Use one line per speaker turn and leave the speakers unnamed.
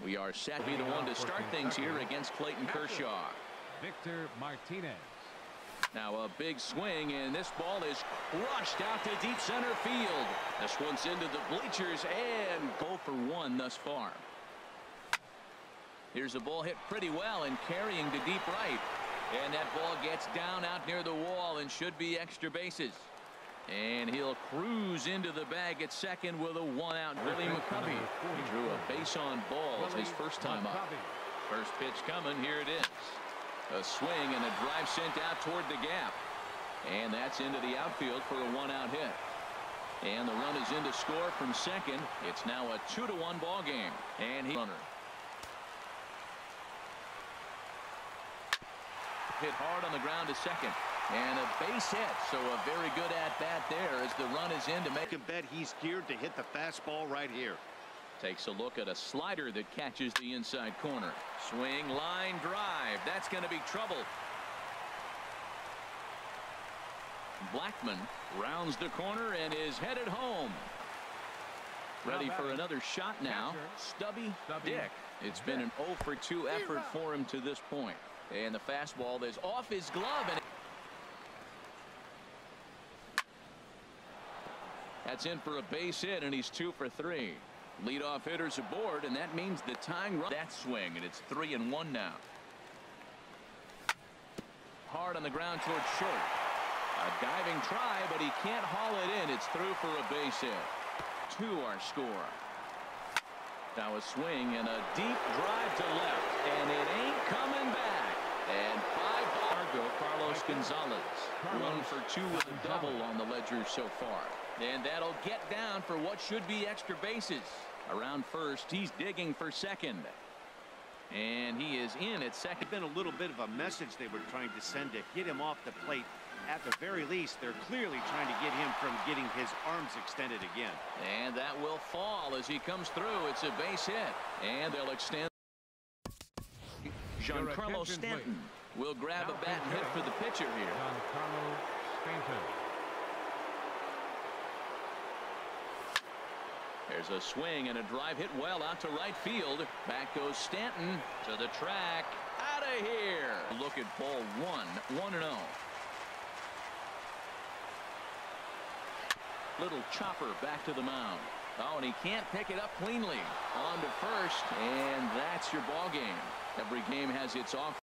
We are set to be the one to start things here against Clayton Kershaw.
Victor Martinez.
Now a big swing, and this ball is crushed out to deep center field. This one's into the bleachers, and 0 for 1 thus far. Here's a ball hit pretty well and carrying to deep right. And that ball gets down out near the wall and should be extra bases. And he'll cruise into the bag at second with a 1-out. Willie McCovey. He drew a base on balls his first time up. First pitch coming. Here it is. A swing and a drive sent out toward the gap. And that's into the outfield for a 1-out hit. And the run is in to score from second. It's now a 2-1 ball game. And he runner. Hit hard on the ground to second. And a base hit. So a very good at-bat there as the run is in to make.
You can bet he's geared to hit the fastball right here.
Takes a look at a slider that catches the inside corner. Swing, line drive. That's going to be trouble. Blackman rounds the corner and is headed home. Ready for another shot now. Stubby Dick. It's been an 0 for 2 effort for him to this point. And the fastball is off his glove. And that's in for a base hit, and he's 2 for 3. Leadoff hitters aboard, and that means the tying run. That swing, and it's 3-1 now. Hard on the ground towards short. A diving try, but he can't haul it in. It's through for a base hit. 2 our score. Now a swing and a deep drive to left, and it ain't coming back. And 5 Fargo, Carlos Gonzalez. 1 for 2 with a double on the ledger so far. And that'll get down for what should be extra bases. Around first, he's digging for second. And he is in at second.
It's been a little bit of a message they were trying to send to get him off the plate. At the very least, they're clearly trying to get him from getting his arms extended again.
And that will fall as he comes through. It's a base hit. And they'll extend. Giancarlo Stanton will grab a bat and hit for the pitcher here.
Giancarlo Stanton.
There's a swing and a drive hit well out to right field. Back goes Stanton to the track. Out of here. Look at ball 1. 1-0. Little chopper back to the mound. Oh, and he can't pick it up cleanly. On to first, and that's your ball game. Every game has its off.